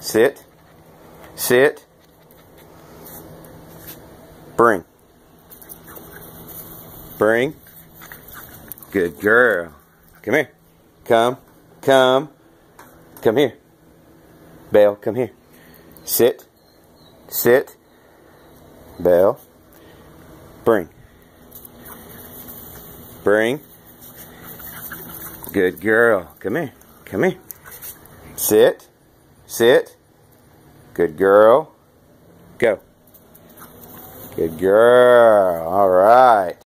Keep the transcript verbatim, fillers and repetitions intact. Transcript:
Sit. Sit. Bring. Bring. Good girl. Come here. Come. Come. Come here. Belle, come here. Sit. Sit. Belle. Bring. Bring. Good girl. Come here. Come here. Sit. Sit. Good girl. Go. Good girl. All right.